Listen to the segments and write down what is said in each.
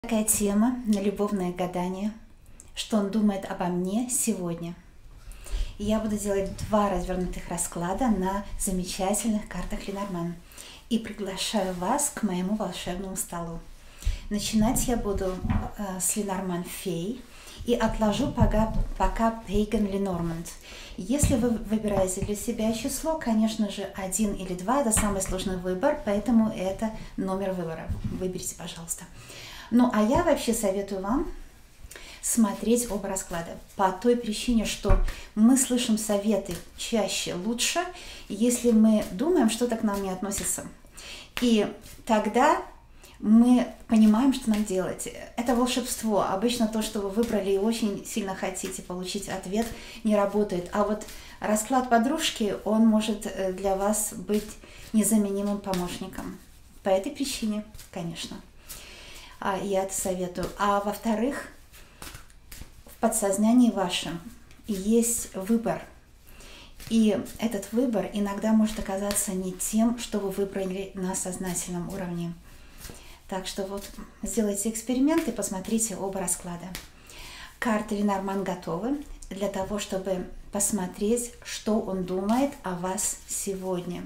Такая тема на любовное гадание, что он думает обо мне сегодня. И я буду делать два развернутых расклада на замечательных картах Ленорман. И приглашаю вас к моему волшебному столу. Начинать я буду с Ленорман Фей и отложу пока Пейган Ленорманд. Если вы выбираете для себя число, конечно же, 1 или 2 – это самый сложный выбор, поэтому это номер выбора. Выберите, пожалуйста. Ну, а я вообще советую вам смотреть оба расклада по той причине, что мы слышим советы чаще лучше, если мы думаем, что-то к нам не относится. И тогда мы понимаем, что нам делать. Это волшебство. Обычно то, что вы выбрали и очень сильно хотите получить ответ, не работает. А вот расклад подружки, он может для вас быть незаменимым помощником. По этой причине, конечно. Я это советую. А во-вторых, в подсознании вашем есть выбор. И этот выбор иногда может оказаться не тем, что вы выбрали на сознательном уровне. Так что вот сделайте эксперимент и посмотрите оба расклада. Карты Ленорман готовы для того, чтобы посмотреть, что он думает о вас сегодня.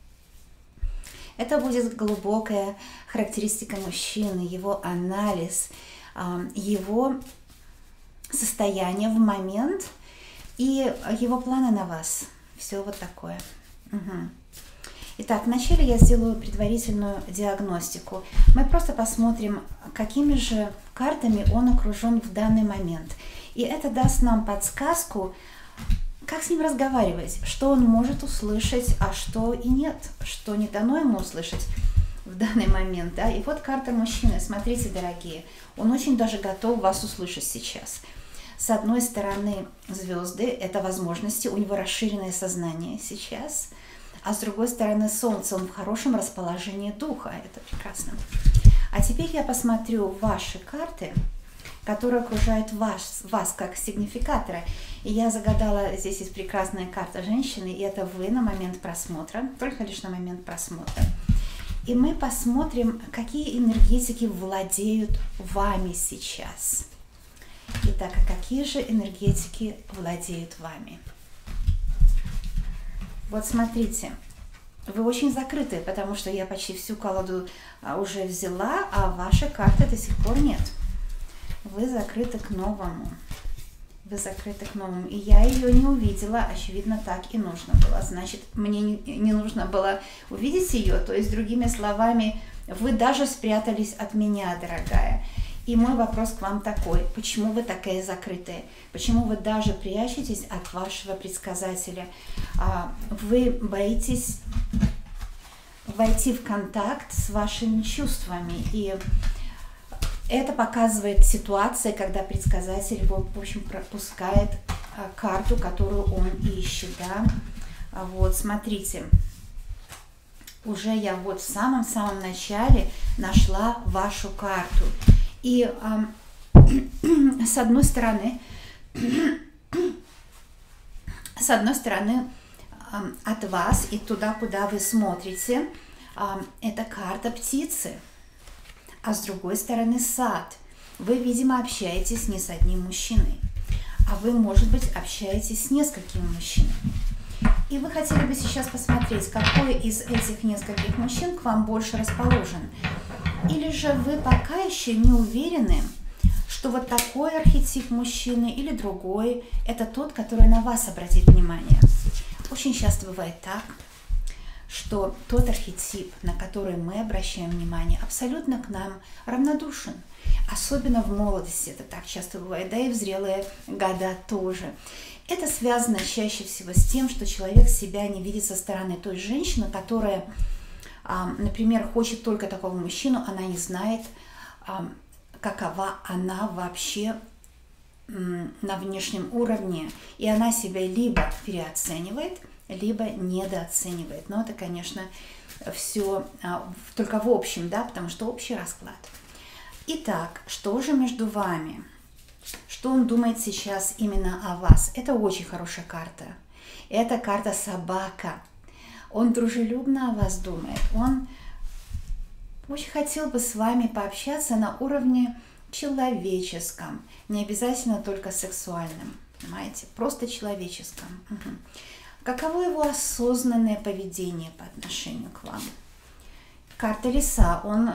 Это будет глубокая характеристика мужчины, его анализ, его состояние в момент и его планы на вас. Все вот такое. Итак, вначале я сделаю предварительную диагностику. Мы просто посмотрим, какими же картами он окружен в данный момент. И это даст нам подсказку, как с ним разговаривать, что он может услышать, а что и нет, что не дано ему услышать в данный момент. Да? И вот карта мужчины. Смотрите, дорогие, он очень даже готов вас услышать сейчас. С одной стороны, звезды – это возможности, у него расширенное сознание сейчас. А с другой стороны, солнце, он в хорошем расположении духа. Это прекрасно. А теперь я посмотрю ваши карты, которые окружают вас как сигнификатора. И я загадала, здесь есть прекрасная карта женщины, и это вы на момент просмотра, только лишь на момент просмотра. И мы посмотрим, какие энергетики владеют вами сейчас. Итак, а какие же энергетики владеют вами? Вот смотрите, вы очень закрыты, потому что я почти всю колоду уже взяла, а ваши карты до сих пор нет. Вы закрыты к новому. Вы закрыты к новому. И я ее не увидела. Очевидно, так и нужно было. Значит, мне не нужно было увидеть ее. То есть, другими словами, вы даже спрятались от меня, дорогая. И мой вопрос к вам такой. Почему вы такая закрытая? Почему вы даже прячетесь от вашего предсказателя? Вы боитесь войти в контакт с вашими чувствами. И это показывает ситуация, когда предсказатель, в общем, пропускает карту, которую он ищет, да. Вот, смотрите, уже я вот в самом-самом начале нашла вашу карту. И с одной стороны, от вас и туда, куда вы смотрите, это карта птицы. А с другой стороны сад. Вы, видимо, общаетесь не с одним мужчиной, а вы, может быть, общаетесь с несколькими мужчинами. И вы хотели бы сейчас посмотреть, какой из этих нескольких мужчин к вам больше расположен. Или же вы пока еще не уверены, что вот такой архетип мужчины или другой – это тот, который на вас обратит внимание. Очень часто бывает так, что тот архетип, на который мы обращаем внимание, абсолютно к нам равнодушен. Особенно в молодости это так часто бывает, да и в зрелые года тоже. Это связано чаще всего с тем, что человек себя не видит со стороны. То есть женщина, которая, например, хочет только такого мужчину, она не знает, какова она вообще на внешнем уровне. И она себя либо переоценивает, либо недооценивает. Но это, конечно, все только в общем, да, потому что общий расклад. Итак, что же между вами? Что он думает сейчас именно о вас? Это очень хорошая карта. Это карта собака. Он дружелюбно о вас думает. Он очень хотел бы с вами пообщаться на уровне человеческом, не обязательно только сексуальном, понимаете, просто человеческом. Угу. Каково его осознанное поведение по отношению к вам? Карта Лиса, он,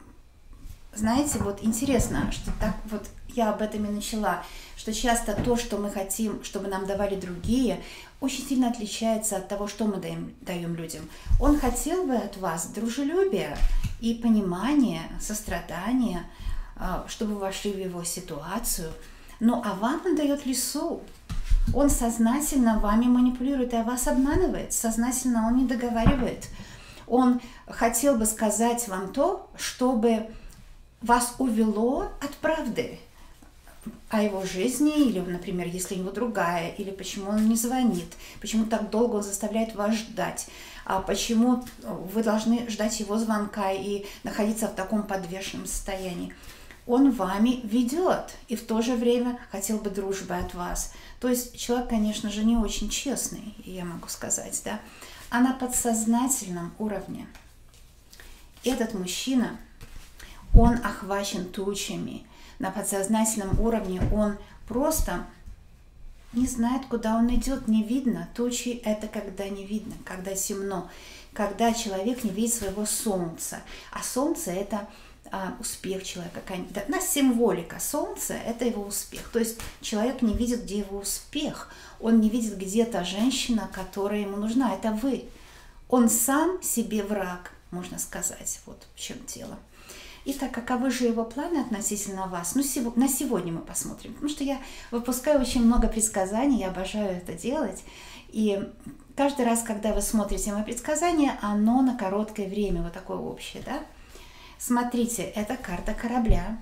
знаете, вот интересно, что так вот я об этом и начала, что часто то, что мы хотим, чтобы нам давали другие, очень сильно отличается от того, что мы даем людям. Он хотел бы от вас дружелюбия и понимания, сострадания, чтобы вы вошли в его ситуацию. Ну, а вам он дает Лису. Он сознательно вами манипулирует, а вас обманывает. Сознательно он не договаривает. Он хотел бы сказать вам то, чтобы вас увело от правды о его жизни, или, например, если у него другая, или почему он не звонит, почему так долго он заставляет вас ждать, почему вы должны ждать его звонка и находиться в таком подвешенном состоянии. Он вами ведет и в то же время хотел бы дружбы от вас. То есть человек, конечно же, не очень честный, я могу сказать, да, а на подсознательном уровне этот мужчина, он охвачен тучами. На подсознательном уровне он просто не знает, куда он идет, не видно. Тучи – это когда не видно, когда темно, когда человек не видит своего солнца. А солнце – это успех человека. На символика солнца – это его успех. То есть человек не видит, где его успех. Он не видит, где та женщина, которая ему нужна. Это вы. Он сам себе враг, можно сказать. Вот в чем дело. Итак, каковы же его планы относительно вас? Ну, на сегодня мы посмотрим, потому что я выпускаю очень много предсказаний, я обожаю это делать. И каждый раз, когда вы смотрите мои предсказания, оно на короткое время, вот такое общее, да? Смотрите, это карта корабля.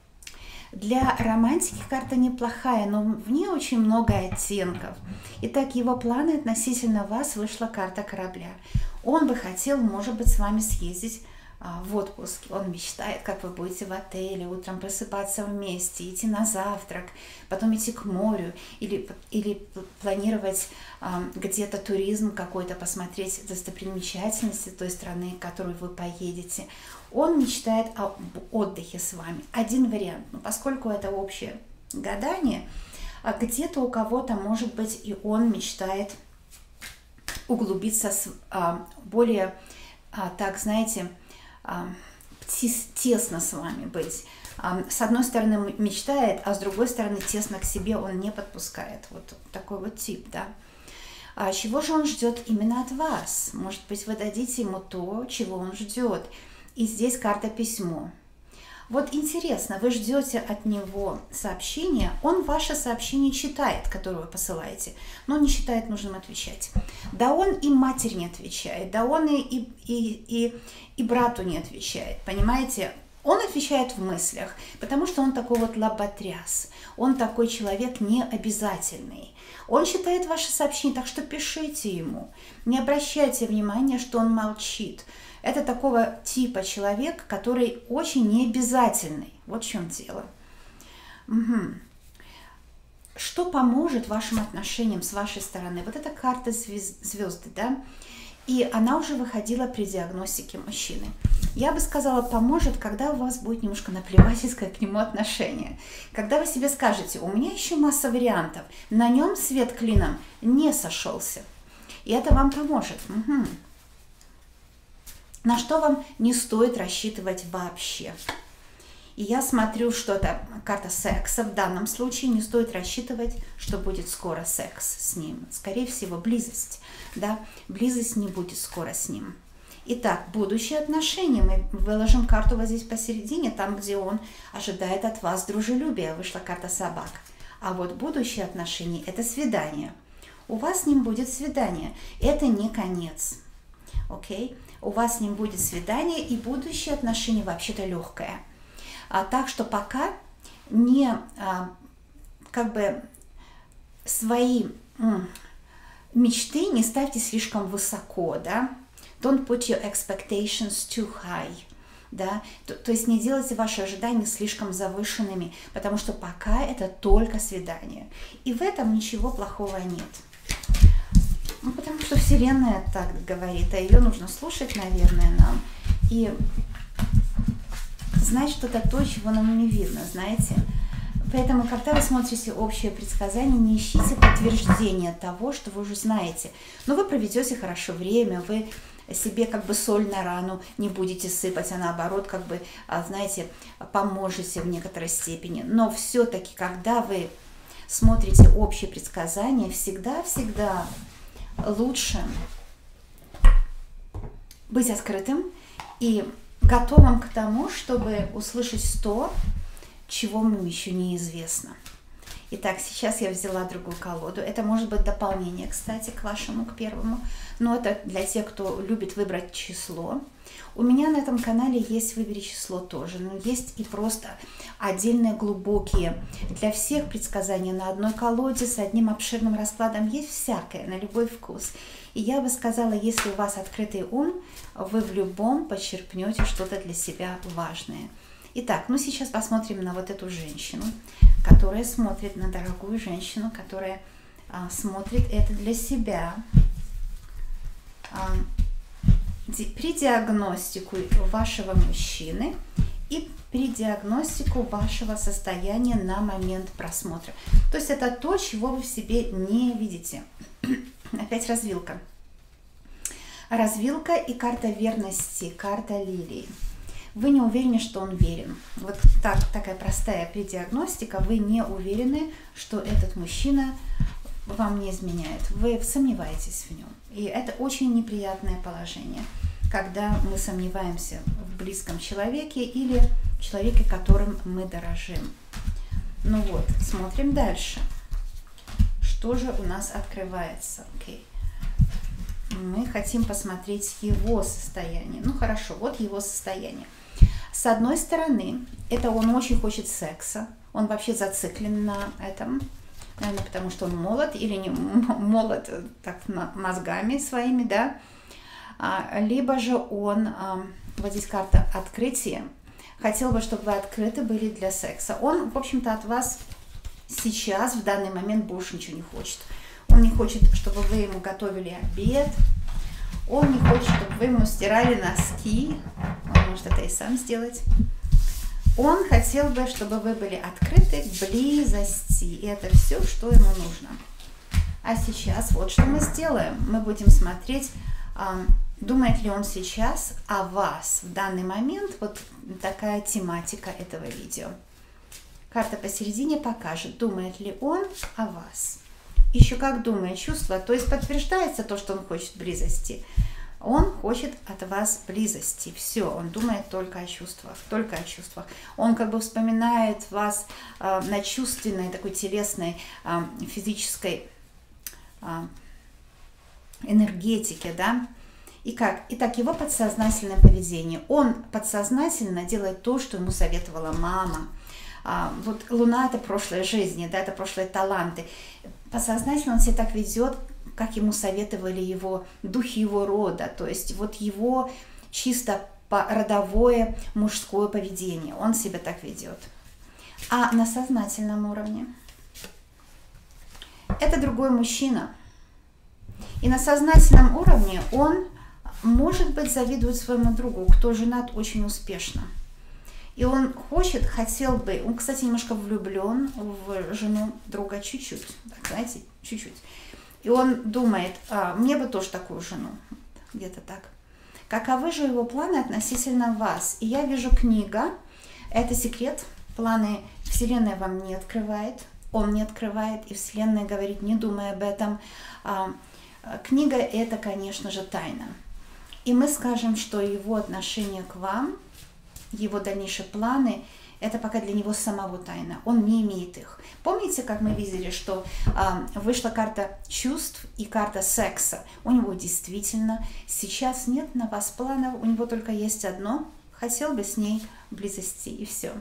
Для романтики карта неплохая, но в ней очень много оттенков. Итак, его планы относительно вас вышла карта корабля. Он бы хотел, может быть, с вами съездить в отпуск. Он мечтает, как вы будете в отеле, утром просыпаться вместе, идти на завтрак, потом идти к морю или планировать где-то туризм какой-то, посмотреть достопримечательности той страны, в которую вы поедете. Он мечтает об отдыхе с вами. Один вариант. Но поскольку это общее гадание, где-то у кого-то, может быть, и он мечтает углубиться более, так, знаете, тесно с вами быть. С одной стороны мечтает, а с другой стороны тесно к себе он не подпускает. Вот такой вот тип, да. Чего же он ждет именно от вас? Может быть, вы дадите ему то, чего он ждет. И здесь карта письмо. Вот интересно, вы ждете от него сообщения, он ваше сообщение читает, которое вы посылаете, но не считает нужным отвечать. Да он и матери не отвечает, да он и брату не отвечает, понимаете? Он отвечает в мыслях, потому что он такой вот лоботряс, он такой человек необязательный. Он читает ваши сообщения, так что пишите ему, не обращайте внимания, что он молчит. Это такого типа человек, который очень необязательный. Вот в чем дело. Угу. Что поможет вашим отношениям с вашей стороны? Вот эта карта звезды, да? И она уже выходила при диагностике мужчины. Я бы сказала, поможет, когда у вас будет немножко наплевательское к нему отношение. Когда вы себе скажете, у меня еще масса вариантов, на нем свет клином не сошелся. И это вам поможет. Угу. На что вам не стоит рассчитывать вообще. И я смотрю, что это карта секса. В данном случае не стоит рассчитывать, что будет скоро секс с ним. Скорее всего, близость. Да? Близость не будет скоро с ним. Итак, будущие отношения. Мы выложим карту вот здесь посередине, там, где он ожидает от вас дружелюбия. Вышла карта собак. А вот будущие отношения – это свидание. У вас с ним будет свидание. Это не конец. Окей? У вас с ним будет свидание, и будущее отношение вообще-то легкое. Так что пока не как бы свои мечты не ставьте слишком высоко, да? Don't put your expectations too high, да? То есть не делайте ваши ожидания слишком завышенными, потому что пока это только свидание. И в этом ничего плохого нет. Ну, потому что Вселенная так говорит, а ее нужно слушать, наверное, нам. И знать что-то то, чего нам не видно, знаете. Поэтому, когда вы смотрите общее предсказание, не ищите подтверждения того, что вы уже знаете. Но вы проведете хорошо время, вы себе как бы соль на рану не будете сыпать, а наоборот, как бы, знаете, поможете в некоторой степени. Но все-таки, когда вы смотрите общее предсказание, всегда лучше быть открытым и готовым к тому, чтобы услышать то, чего вам еще неизвестно. Итак, сейчас я взяла другую колоду. Это может быть дополнение, кстати, к вашему, к первому. Но это для тех, кто любит выбрать число. У меня на этом канале есть «Выбери число» тоже. Но есть и просто отдельные глубокие. Для всех предсказания на одной колоде с одним обширным раскладом есть всякое, на любой вкус. И я бы сказала, если у вас открытый ум, вы в любом почерпнете что-то для себя важное. Итак, ну сейчас посмотрим на вот эту женщину, которая смотрит, на дорогую женщину, которая смотрит это для себя. При диагностику вашего мужчины и при диагностику вашего состояния на момент просмотра. То есть это то, чего вы в себе не видите. Опять развилка. Развилка и карта верности, карта лилии. Вы не уверены, что он верен. Вот такая простая предиагностика. Вы не уверены, что этот мужчина вам не изменяет. Вы сомневаетесь в нем. И это очень неприятное положение, когда мы сомневаемся в близком человеке или человеке, которым мы дорожим. Ну вот, смотрим дальше. Что же у нас открывается? Окей. Мы хотим посмотреть его состояние. Ну хорошо, вот его состояние. С одной стороны, это он очень хочет секса, он вообще зациклен на этом, наверное, потому что он молод или не молод так мозгами своими, да, либо же он, вот здесь карта открытия, хотел бы, чтобы вы открыты были для секса. Он, в общем-то, от вас сейчас, в данный момент, больше ничего не хочет. Он не хочет, чтобы вы ему готовили обед. Он не хочет, чтобы вы ему стирали носки. Он может это и сам сделать. Он хотел бы, чтобы вы были открыты к близости. И это все, что ему нужно. А сейчас вот что мы сделаем. Мы будем смотреть, думает ли он сейчас о вас в данный момент. Вот такая тематика этого видео. Карта посередине покажет, думает ли он о вас. Еще как думает, чувство, то есть подтверждается то, что он хочет близости. Он хочет от вас близости. Все, он думает только о чувствах, только о чувствах. Он как бы вспоминает вас на чувственной, такой телесной, физической энергетике, да. Итак, его подсознательное поведение. Он подсознательно делает то, что ему советовала мама. Вот Луна – это прошлое жизни, да, это прошлые таланты. Подсознательно он себя так ведет, как ему советовали его духи его рода, то есть вот его чисто родовое мужское поведение, он себя так ведет. А на сознательном уровне это другой мужчина. И на сознательном уровне он, может быть, завидует своему другу, кто женат очень успешно. И он хотел бы, он, кстати, немножко влюблен в жену друга чуть-чуть, так, знаете, чуть-чуть. И он думает, мне бы тоже такую жену, где-то так. Каковы же его планы относительно вас? И я вижу книга, это секрет, планы Вселенная вам не открывает, он не открывает, и Вселенная говорит, не думай об этом. Книга это, конечно же, тайна. И мы скажем, что его отношение к вам, его дальнейшие планы, это пока для него самого тайна. Он не имеет их. Помните, как мы видели, что вышла карта чувств и карта секса? У него действительно сейчас нет на вас планов, у него только есть одно. Хотел бы с ней близости, и все.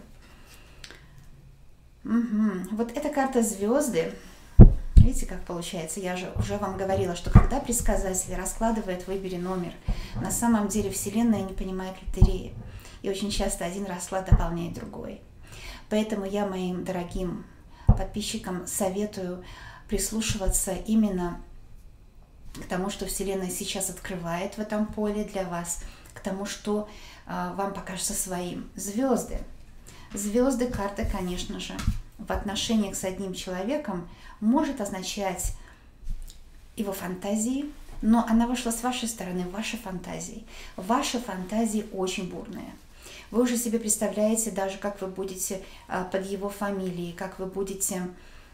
Вот эта карта звезды. Видите, как получается? Я же уже вам говорила, что когда предсказатель раскладывает «Выбери номер», на самом деле Вселенная не понимает лотереи. И очень часто один расклад дополняет другой. Поэтому я моим дорогим подписчикам советую прислушиваться именно к тому, что Вселенная сейчас открывает в этом поле для вас. к тому, что вам покажется своим. Звезды. Звезды, карты, конечно же, в отношениях с одним человеком может означать его фантазии, но она вышла с вашей стороны, ваши фантазии. Ваши фантазии очень бурные. Вы уже себе представляете даже, как вы будете под его фамилией, как вы будете,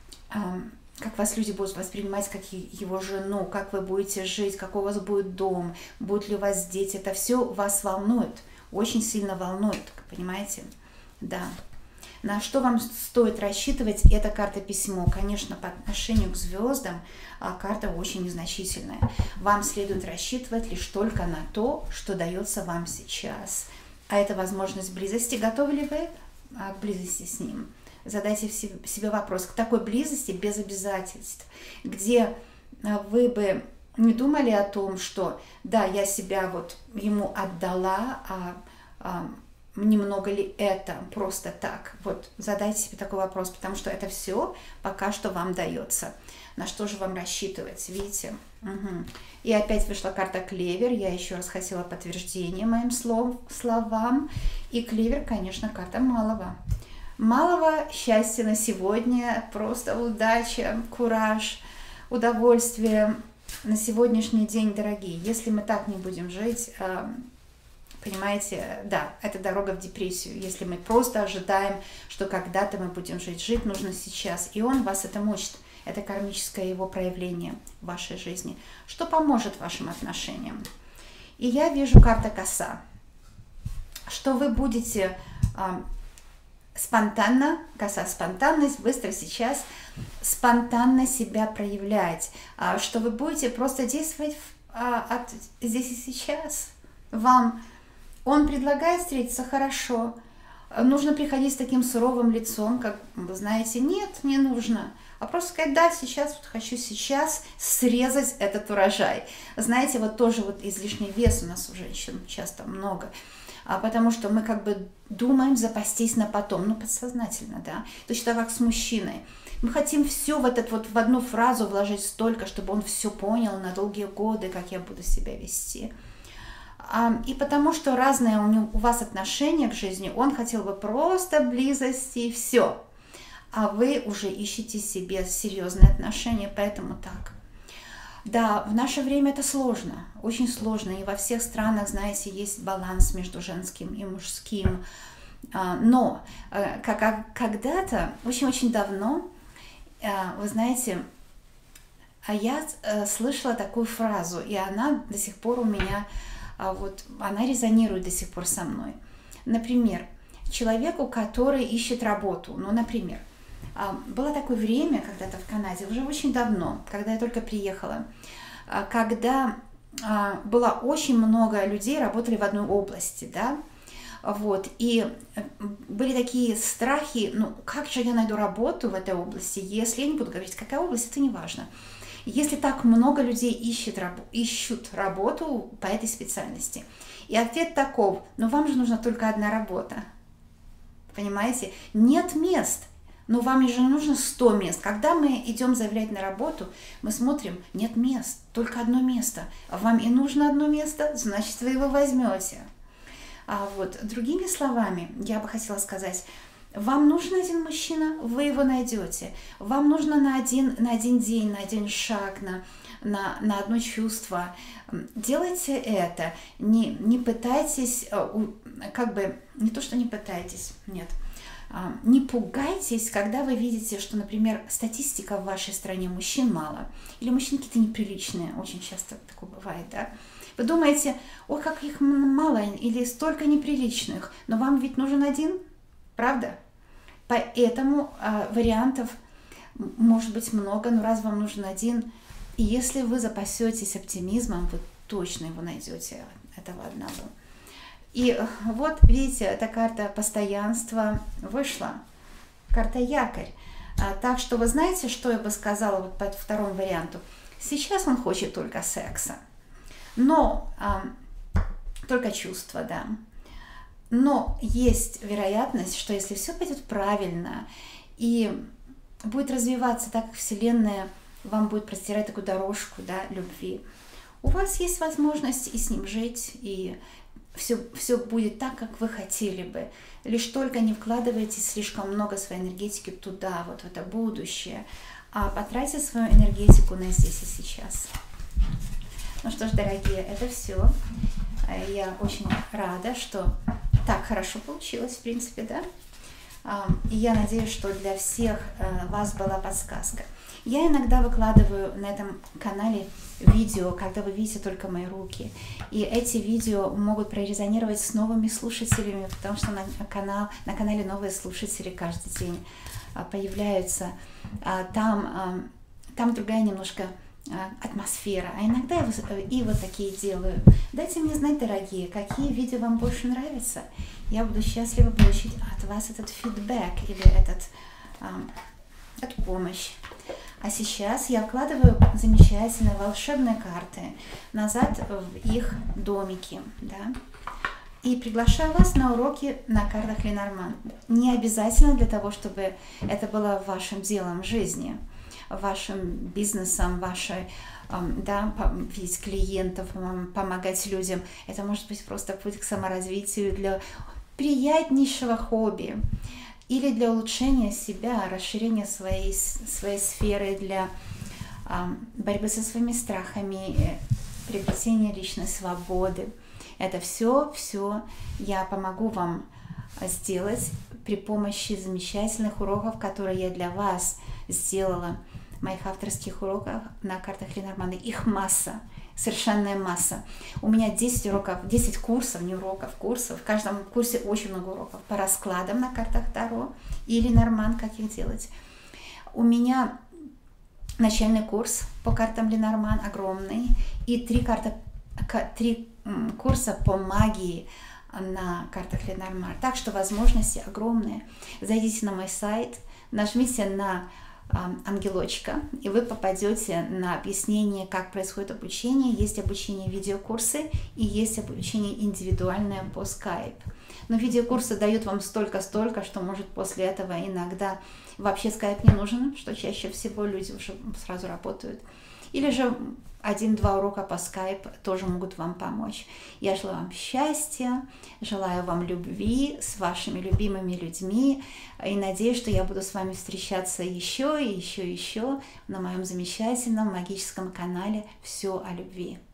как вас люди будут воспринимать как его жену, как вы будете жить, какой у вас будет дом, будут ли у вас дети. Это все вас волнует, очень сильно волнует, понимаете? Да. На что вам стоит рассчитывать? Это карта письмо. Конечно, по отношению к звездам карта очень незначительная. Вам следует рассчитывать лишь только на то, что дается вам сейчас. А это возможность близости. Готовы ли вы к близости с ним? Задайте себе вопрос, к такой близости без обязательств, где вы бы не думали о том, что да, я себя вот ему отдала, немного ли это просто так? Вот задайте себе такой вопрос, потому что это все пока что вам дается. На что же вам рассчитывать, видите? Угу. И опять вышла карта клевер. Я еще раз хотела подтверждение моим словам. И клевер, конечно, карта малого. Малого счастья на сегодня, просто удача, кураж, удовольствие на сегодняшний день, дорогие. Если мы так не будем жить, понимаете, да, это дорога в депрессию. Если мы просто ожидаем, что когда-то мы будем жить, жить нужно сейчас. И он вас этому учит. Это кармическое его проявление в вашей жизни, что поможет вашим отношениям. И я вижу карта коса, что вы будете спонтанно, коса спонтанность, быстро сейчас спонтанно себя проявлять, что вы будете просто действовать здесь и сейчас. Вам он предлагает встретиться, хорошо. Нужно приходить с таким суровым лицом, как вы знаете, нет, не нужно. А просто сказать, да, сейчас вот хочу сейчас срезать этот урожай. Знаете, вот тоже вот излишний вес у нас у женщин часто много. Потому что мы как бы думаем запастись на потом, ну подсознательно, да. Точно так как с мужчиной. Мы хотим все в одну фразу вложить столько, чтобы он все понял на долгие годы, как я буду себя вести. И потому что разные у вас отношения к жизни, он хотел бы просто близости и все. А вы уже ищете себе серьезные отношения, поэтому так. Да, в наше время это сложно, очень сложно. И во всех странах, знаете, есть баланс между женским и мужским. Но когда-то, очень-очень давно, вы знаете, я слышала такую фразу, и она до сих пор у меня, она резонирует до сих пор со мной. Например, человеку, который ищет работу, например, было такое время когда-то в Канаде, уже очень давно, когда я только приехала, когда было очень много людей, работали в одной области, да, и были такие страхи, как же я найду работу в этой области, если, я не буду говорить, какая область, это не важно, если так много людей ищут работу по этой специальности. И ответ таков, вам же нужна только одна работа, понимаете, нет мест. Но вам же нужно 100 мест. Когда мы идем заявлять на работу, мы смотрим, нет мест, только одно место. Вам и нужно одно место, значит, вы его возьмете. Другими словами, я бы хотела сказать, вам нужен один мужчина, вы его найдете. Вам нужно на один день, на один шаг, на одно чувство. Делайте это. Не пытайтесь, не то, что не пытайтесь, нет. Не пугайтесь, когда вы видите, что, например, статистика в вашей стране мужчин мало, или мужчины какие-то неприличные, очень часто такое бывает, да? Вы думаете, ой, как их мало, или столько неприличных, но вам ведь нужен один, правда? Поэтому вариантов может быть много, но раз вам нужен один, и если вы запасетесь оптимизмом, вы точно его найдете, этого одного. И вот, видите, эта карта постоянства вышла, карта якорь. Так что вы знаете, что я бы сказала по второму варианту? Сейчас он хочет только секса, но только чувства, да. Но есть вероятность, что если все пойдет правильно и будет развиваться так, как Вселенная вам будет простирать такую дорожку, да, любви, у вас есть возможность и с ним жить, и все будет так, как вы хотели бы. Лишь только не вкладывайте слишком много своей энергетики туда, вот в это будущее, а потратьте свою энергетику на здесь и сейчас. Ну что ж, дорогие, это все. Я очень рада, что так хорошо получилось, в принципе, да. И я надеюсь, что для всех вас была подсказка. Я иногда выкладываю на этом канале видео, когда вы видите только мои руки. И эти видео могут прорезонировать с новыми слушателями, потому что на канале новые слушатели каждый день появляются. Там другая немножко атмосфера. А иногда я и вот такие делаю. Дайте мне знать, дорогие, какие видео вам больше нравятся. Я буду счастлива получить от вас этот фидбэк или эту помощь. А сейчас я вкладываю замечательные волшебные карты назад в их домики, да? И приглашаю вас на уроки на картах Ленорман. Не обязательно для того, чтобы это было вашим делом в жизни, вашим бизнесом, вашей, да, видеть клиентов, помогать людям. Это может быть просто путь к саморазвитию для приятнейшего хобби. Или для улучшения себя, расширения своей сферы, для борьбы со своими страхами, приобретения личной свободы. Это все я помогу вам сделать при помощи замечательных уроков, которые я для вас сделала, моих авторских уроков на картах Ленорман. Их масса. Совершенная масса. У меня 10 уроков, 10 курсов, не уроков, курсов. В каждом курсе очень много уроков по раскладам на картах Таро и Ленорман, как их делать. У меня начальный курс по картам Ленорман огромный и 3 курса по магии на картах Ленорман. Так что возможности огромные. Зайдите на мой сайт, нажмите на ангелочка, и вы попадете на объяснение, как происходит обучение. Есть обучение видеокурсы и есть обучение индивидуальное по Skype. Но видеокурсы дают вам столько, что может после этого иногда вообще Skype не нужен, что чаще всего люди уже сразу работают. Или же 1-2 урока по Skype тоже могут вам помочь. Я желаю вам счастья, желаю вам любви с вашими любимыми людьми и надеюсь, что я буду с вами встречаться еще на моем замечательном магическом канале «Все о любви».